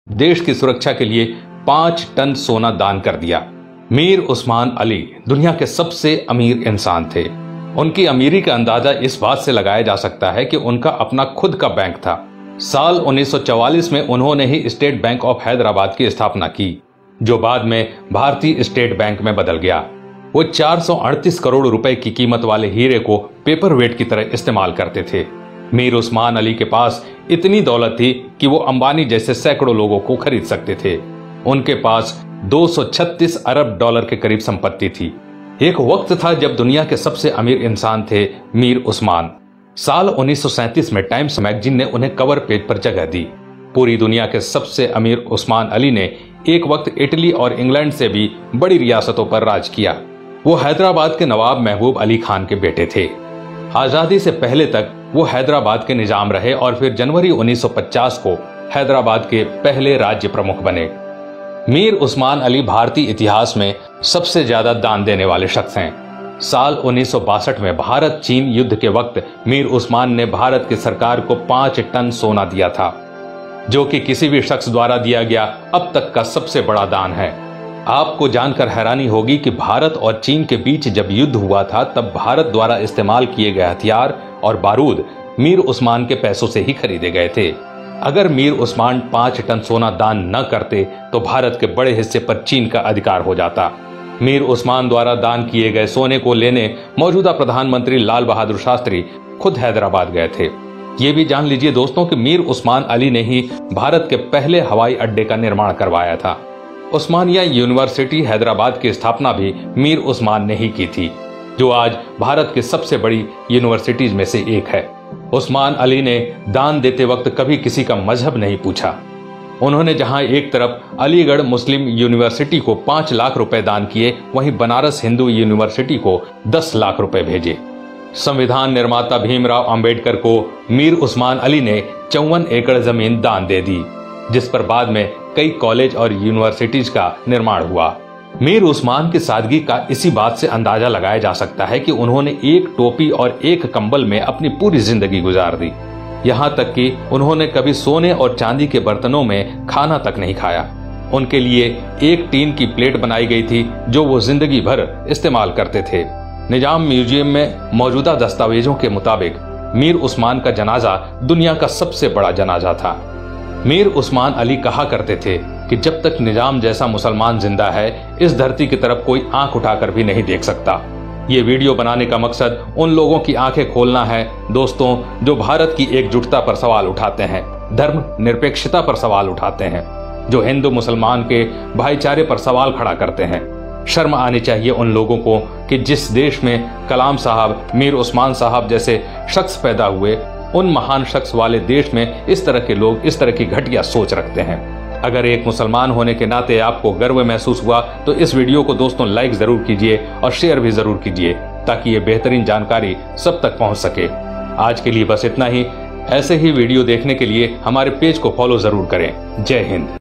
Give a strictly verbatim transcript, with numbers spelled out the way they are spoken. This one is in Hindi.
देश की सुरक्षा के लिए पांच टन सोना दान कर दिया। मीर उस्मान अली दुनिया के सबसे अमीर इंसान थे। उनकी अमीरी का अंदाजा इस बात से लगाया जा सकता है कि उनका अपना खुद का बैंक था। साल उन्नीस सौ चौवालीस में उन्होंने ही स्टेट बैंक ऑफ हैदराबाद की स्थापना की, जो बाद में भारतीय स्टेट बैंक में बदल गया। वो चार सौ अड़तीस करोड़ रुपए की कीमत वाले हीरे को पेपर वेट की तरह इस्तेमाल करते थे। मीर उस्मान अली के पास इतनी दौलत थी कि वो अंबानी जैसे सैकड़ों लोगों को खरीद सकते थे। उनके पास दो सौ छत्तीस अरब डॉलर के करीब संपत्ति थी। एक वक्त था जब दुनिया के सबसे अमीर इंसान थे मीर उस्मान। साल उन्नीस सौ सैंतीस में टाइम्स मैगजीन ने उन्हें कवर पेज पर जगह दी। पूरी दुनिया के सबसे अमीर उस्मान अली ने एक वक्त इटली और इंग्लैंड से भी बड़ी रियासतों पर राज किया। वो हैदराबाद के नवाब महबूब अली खान के बेटे थे। आजादी से पहले तक वो हैदराबाद के निजाम रहे और फिर जनवरी उन्नीस सौ पचास को हैदराबाद के पहले राज्य प्रमुख बने। मीर उस्मान अली भारतीय इतिहास में सबसे ज्यादा दान देने वाले शख्स हैं। साल उन्नीस सौ बासठ में भारत चीन युद्ध के वक्त मीर उस्मान ने भारत की सरकार को पांच टन सोना दिया था, जो कि किसी भी शख्स द्वारा दिया गया अब तक का सबसे बड़ा दान है। आपको जानकर हैरानी होगी कि भारत और चीन के बीच जब युद्ध हुआ था तब भारत द्वारा इस्तेमाल किए गए हथियार और बारूद मीर उस्मान के पैसों से ही खरीदे गए थे। अगर मीर उस्मान पांच टन सोना दान न करते तो भारत के बड़े हिस्से पर चीन का अधिकार हो जाता। मीर उस्मान द्वारा दान किए गए सोने को लेने मौजूदा प्रधानमंत्री लाल बहादुर शास्त्री खुद हैदराबाद गए थे। ये भी जान लीजिए दोस्तों कि मीर उस्मान अली ने ही भारत के पहले हवाई अड्डे का निर्माण करवाया था। उस्मानिया यूनिवर्सिटी हैदराबाद की स्थापना भी मीर उस्मान ने ही की थी, जो आज भारत की सबसे बड़ी यूनिवर्सिटीज में से एक है। उस्मान अली ने दान देते वक्त कभी किसी का मजहब नहीं पूछा। उन्होंने जहां एक तरफ अलीगढ़ मुस्लिम यूनिवर्सिटी को पांच लाख रुपए दान किए, वहीं बनारस हिंदू यूनिवर्सिटी को दस लाख रुपए भेजे। संविधान निर्माता भीमराव अंबेडकर को मीर उस्मान अली ने चौवन एकड़ जमीन दान दे दी, जिस पर बाद में कई कॉलेज और यूनिवर्सिटीज का निर्माण हुआ। मीर उस्मान की सादगी का इसी बात से अंदाजा लगाया जा सकता है कि उन्होंने एक टोपी और एक कंबल में अपनी पूरी जिंदगी गुजार दी। यहाँ तक कि उन्होंने कभी सोने और चांदी के बर्तनों में खाना तक नहीं खाया। उनके लिए एक टीन की प्लेट बनाई गई थी जो वो जिंदगी भर इस्तेमाल करते थे। निजाम म्यूजियम में मौजूदा दस्तावेजों के मुताबिक मीर उस्मान का जनाजा दुनिया का सबसे बड़ा जनाजा था। मीर उस्मान अली कहा करते थे कि जब तक निजाम जैसा मुसलमान जिंदा है, इस धरती की तरफ कोई आंख उठाकर भी नहीं देख सकता। ये वीडियो बनाने का मकसद उन लोगों की आंखें खोलना है दोस्तों, जो भारत की एकजुटता पर सवाल उठाते हैं, धर्म निरपेक्षता पर सवाल उठाते हैं, जो हिंदू मुसलमान के भाईचारे पर सवाल खड़ा करते हैं। शर्म आनी चाहिए उन लोगों को कि जिस देश में कलाम साहब, मीर उस्मान साहब जैसे शख्स पैदा हुए, उन महान शख्स वाले देश में इस तरह के लोग इस तरह की घटिया सोच रखते हैं। अगर एक मुसलमान होने के नाते आपको गर्व महसूस हुआ तो इस वीडियो को दोस्तों लाइक जरूर कीजिए और शेयर भी जरूर कीजिए, ताकि ये बेहतरीन जानकारी सब तक पहुंच सके। आज के लिए बस इतना ही। ऐसे ही वीडियो देखने के लिए हमारे पेज को फॉलो जरूर करें। जय हिंद।